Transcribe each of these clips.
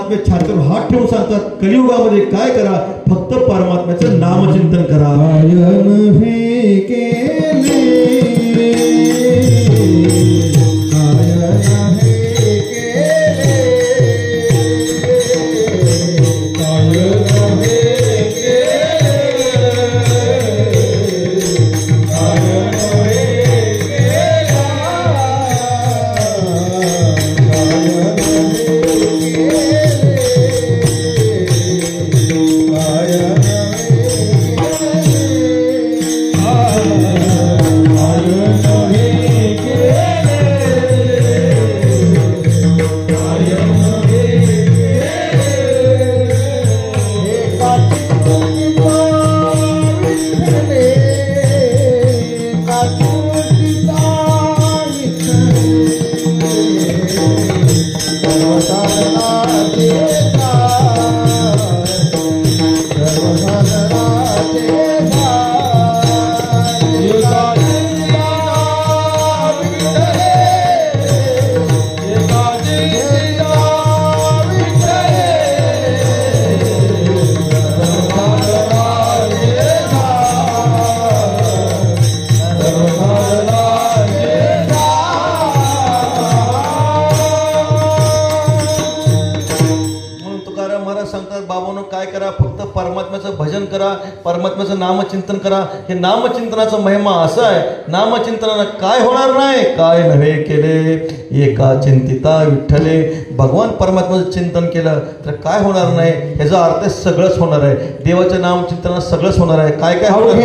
परमात्मे छातीवर हात ठेवून सांगतात कलियुगामध्ये काय करा, फक्त परमात्म्याचं नामचिंतन करा. भजन करा, परमात्म्याचं नामचिंतन करा. हे नामचिंतनाचा महिमा असा आहे, नामचिंतनानं काय होणार नाही, काय नव्हे केले एका चिंतिता विठ्ठले. भगवान परमात्म्याचं चिंतन केलं तर काय होणार नाही, ह्याचा अर्थ सगळंच होणार आहे. देवाच्या नामचिंतनात सगळंच होणार आहे. काय काय होणार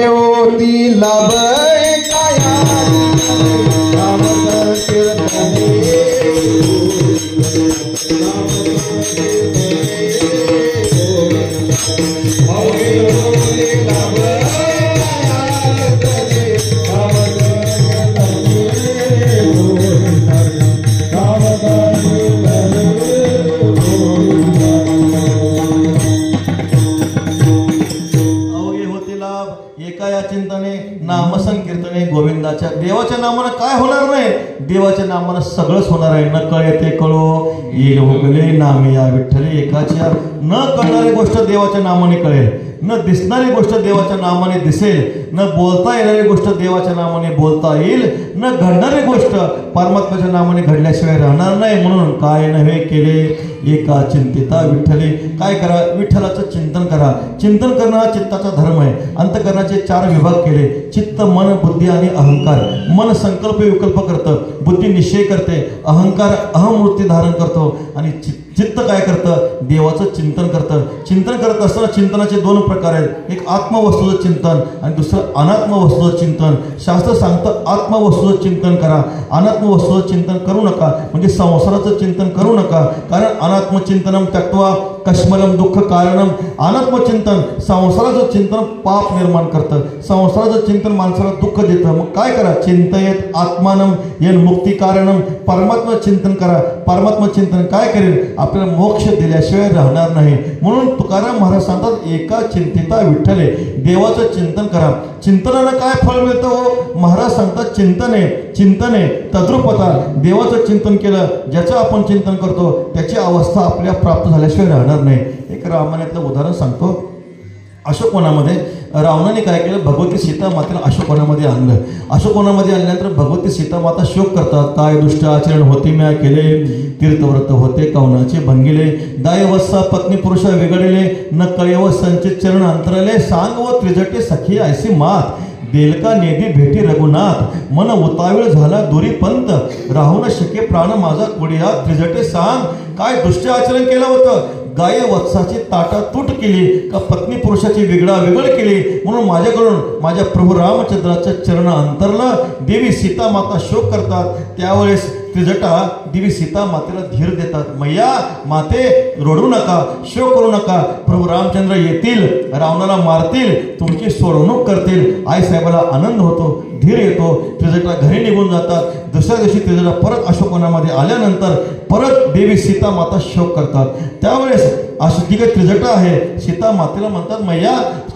नामसंकीर्तने गोविंदाच्या. देवाच्या नामानं काय होणार नाही, देवाच्या नामानं सगळंच होणार आहे. न कळे ते कळो येईल भोगले नामे या विठ्ठले एकाच्या. न कळणारी गोष्ट देवाच्या नामाने कळेल, न दिसणारी गोष्ट देवाच्या नामाने दिसेल, न बोलता येणारी गोष्ट देवाच्या नामाने बोलता येईल, न घडणारी गोष्ट परमात्म्याच्या नामाने घडल्याशिवाय राहणार नाही. म्हणून काय नव्हे केले एका चिंतिता विठ्ठले. काय करा, विठ्ठलाचं चिंतन करा. चिंतन करणं हा चित्ताचा धर्म आहे. अंतःकरणाचे 4 विभाग केले, चित्त, मन, बुद्धी आणि अहंकार. मन संकल्प विकल्प करतं, बुद्धी निश्चय करते, अहंकार अहमवृत्ती धारण करतो आणि चित्त काय करतं, देवाचं चिंतन करतं. चिंतन करत असताना चिंतनाचे 2 प्रकार आहेत, एक आत्मवस्तूचं चिंतन आणि दुसरं अनात्मवस्तूचं चिंतन. शास्त्र सांगतं आत्मवस्तूचं चिंतन करा, अनात्मवस्तूचं चिंतन करू नका, म्हणजे संसाराचं चिंतन करू नका. कारण अनात्मचिंतनम त्यक्त्वा कश्मलम दुःख कारणम. अनात्मचिंतन संसाराचं चिंतन पाप निर्माण करतं, संसाराचं चिंतन माणसाला दुःख देतं. मग काय करा, चिंतयेत आत्मानम येन मुक्ती कारणम. परमात्मा चिंतन करा. परमात्मा चिंतन काय करेल, आपल्याला मोक्ष दिल्याशिवाय राहणार नाही. म्हणून तुकाराम महाराज सांगतात एका चिंतिता विठ्ठले. देवाचं चिंतन करा. चिंतनानं काय फळ मिळतं हो, महाराज सांगतात चिंतने चिंतने तद्रुपता. देवाचं चिंतन केलं, ज्याचं आपण चिंतन करतो त्याची अवस्था आपल्या प्राप्त झाल्याशिवाय राहणार नाही. एक रामायणातलं उदाहरण सांगतो. अशोकवनामध्ये रावणाने काय केलं, भगवती सीता मातेला अशोकवनामध्ये आणलं. अशोकवनामध्ये आणल्यानंतर भगवती सीता माता शोक करतात. काय दुष्ट आचरण होते म्या केले, तीर्थव्रत होते कवनाचे भंगिले. दायवत्सा पत्नी पुरुषा वेगळले, न कळेव संचित चरण अंतरले. सांग व त्रिजटे सखी ऐसी मात, देलका नेदी भेटी रघुनाथ. मन उतावीळ झाला दुरी पंत, राहू न शके प्राण माझा कुडिया. त्रिजटे सांग काय दुष्ट आचरण केलं होतं, गाय वत्साची ताटातूट केली का पत्नी पुरुषाची वेगळा वेगळ केली. म्हणून माझ्याकडून माझ्या प्रभू रामचंद्राच्या चरण अंतरलं. देवी सीता माता शोक करतात. त्यावेळेस त्रिजटा देवी सीता मातेला धीर देतात. मैया माते रडू नका, शोक करू नका. प्रभू रामचंद्र येतील, रावणाला मारतील, तुमची सोडवणूक करतील. आई साहेबाला आनंद होतो, धीर येतो. त्रिजटा घरी निघून जातात. दुसऱ्या दिवशी त्रिजटा परत अशोकवनामध्ये आल्यानंतर परत देवी सीता माता शोक करतात. त्यावेळेस अशी जी काही त्रिजटा आहे सीता मातेला म्हणतात, मैया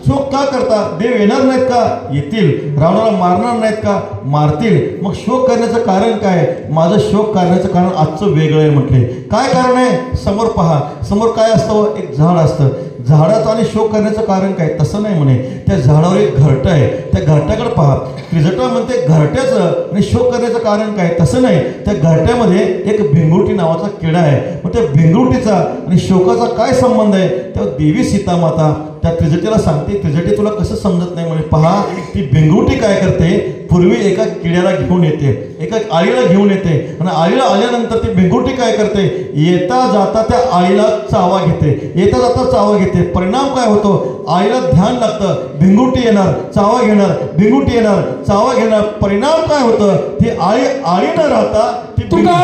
शोक का करता? देव येणार नाहीत का? येतील. रावणाला मारणार नाहीत का? मारतील. मग शोक करण्याचं कारण काय? माझं शोक करण्याचं कारण आजचं वेगळं आहे म्हटले. काय कारण आहे? समोर पहा. समोर काय असतं? एक झाड असतं. झाडाचं आणि शोक करण्याचं कारण काय? तसं नाही म्हणे. त्या झाडावर एक घरटं आहे. त्या घरट्याकडे पहा. त्रिजटा म्हणते घरट्याचं आणि शोक करण्याचं कारण काय? तसं नाही. त्या घरट्यामध्ये एक भिंगुटी नावाचा किडा आहे. मग त्या भिंगुटीचा आणि शोकाचा काय संबंध आहे? तेव्हा देवी सीतामाता त्या त्रिजटेला सांगते, त्रिजटे तुला कसं समजत नाही म्हणे. पहा, ती भिंगुटी काय करते? पूर्वी एका किड्याला घेऊन येते, एका आळीला घेऊन येते आणि आळीला आल्यानंतर ती भिंगुटी काय करते? येता जाता त्या आळीला चावा घेते, येता जाता चावा घेते. परिणाम काय होतो? आळीला ध्यान लागतं, भिंगुटी येणार, चावा घेणार, भिंगुटी येणार, चावा घेणार. परिणाम काय होतं? ती आळी न राहता ती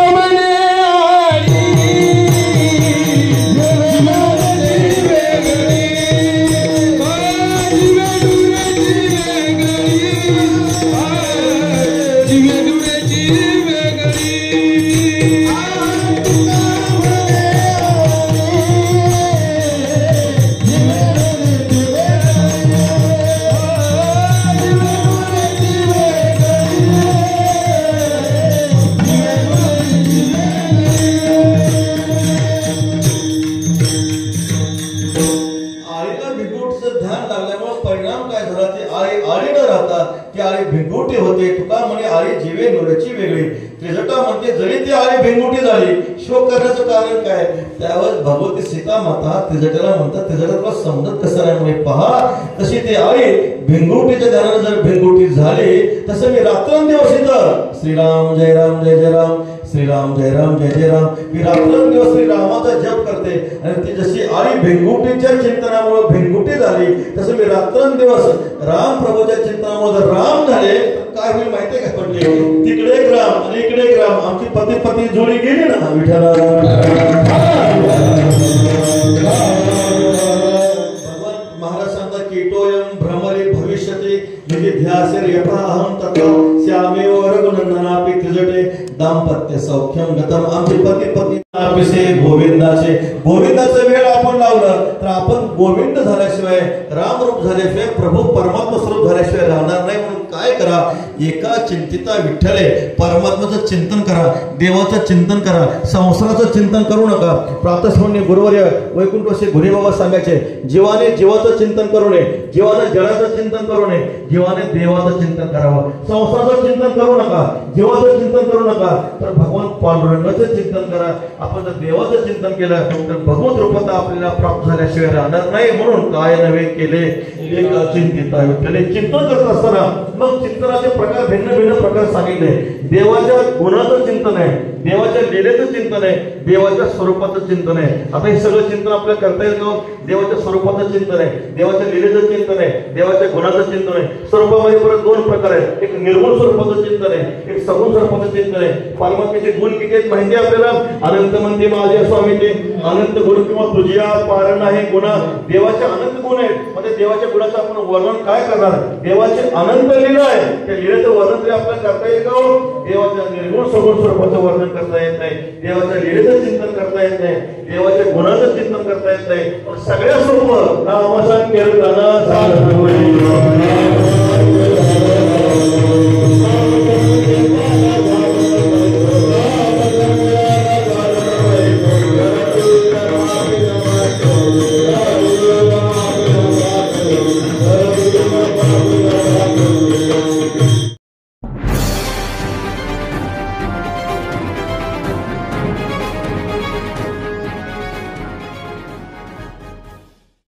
भिंगुटी होते. तुका म्हणे आळी जीवे नोऱ्याची वेगळी. त्रिजटा म्हणते जरी ती आळी भिंगुटी झाली, शोक करण्याचं कारण काय? त्यावेळेस भगवती सीता माता त्रिजटाला म्हणतात, त्रिजटा तुला समजत कसं नाही म्हणे. पहा, तशी ती आळी भिंगुटीच्या ध्यानानं जर भिंगुटी झाली, तसं मी रात्रंदिवस इथं श्रीराम जय राम जय जय राम, श्रीराम जय राम जय जय राम, मी रात्रंदिवस श्रीरामाचा जप करते. आणि ती जशी आळी भिंगुटीच्या चिंतनामुळे भिंगुटी झाली, तसं मी रात्रंदिवस राम प्रभूच्या चिंतनामुळे जर राम झाले तर काय होईल माहितीये का? पण तिकडे एक राम आणि इकडे एक राम, आमची पती पती जोडी गेली ना विठ्ठला. भगवान महाराज सांगतात कीटोयम भ्रमरे भविष्यते निधिध्यासेर यथाहं तथा श्यामेव रघुनंदनापि त्रिजटे दाम्पत्य सौख्यम गतम. आमचे पती पती पिसे गोविंदाचे. गोविंदाचं वेळ आपण लावलं तर आपण गोविंद झाल्याशिवाय, राम रूप झाल्याशिवाय, प्रभू परमात्मा स्वरूप झाल्याशिवाय राहणार नाही. म्हणून काय करा? एका चिंतिता विठ्ठले, परमात्माचं चिंतन करा, देवाचं चिंतन करा, संसाराचं चिंतन करू नका. प्रातःस्मरणीय गुरुवर्य वैकुंठवासी गुरुबाबा सांगायचे, जीवाने जीवाचं चिंतन करू नये, जीवाने जगाचं चिंतन करू नये, जीवाने देवाचं चिंतन करावं. संसाराचं चिंतन करू नका, जीवाचं चिंतन करू नका, तर भगवान पांडुरंगाचं चिंतन करा. आपण जर देवाचं चिंतन केलं तर भगवत रूपता आपल्याला प्राप्त झाल्याशिवाय राहणार नाही. म्हणून काय नव्हे केले एका चिंतिता विठ्ठले. चिंतन करत असताना मग चिंतनाचे प्रकार, भिन्न भिन्न प्रकार सांगितले. देवाच्या गुणाचं चिंतन आहे, देवाच्या लीलेचं चिंतन आहे, देवाच्या स्वरूपाचं चिंतन आहे. आता हे सगळं चिंतन आपल्याला करता येतं. देवाच्या स्वरूपाचं चिंतन आहे, देवाच्या लीलेचं चिंतन आहे, देवाच्या गुणाचं चिंतन आहे. स्वरूपामध्ये परत दोन प्रकार आहेत. एक निर्गुण स्वरूपाचं चिंतन आहे, एक सगुण स्वरूपाचं चिंतन आहे. परमात्म्याचे गुण किती आहेत माहिती आहे आपल्याला? अनंत म्हणते माझ्या स्वामीचे अनंत गुण किंवा तुझ्या पारण आहे गुण. देवाचे अनंत गुण आहेत. म्हणजे देवाच्या गुणाचं आपण वर्णन काय करणार? देवाचे अनंत लीला आहे, त्या लीलेचं वर्णन तरी आपल्याला करता येईल का? देवाच्या निर्गुण सगुण स्वरूपाचं वर्णन करता येत नाही, देवाच्या लीलेचं चिंतन करता येत नाही, देवाच्या गुणाचं चिंतन करता येत नाही. सगळ्या सोपं नामसंकीर्तन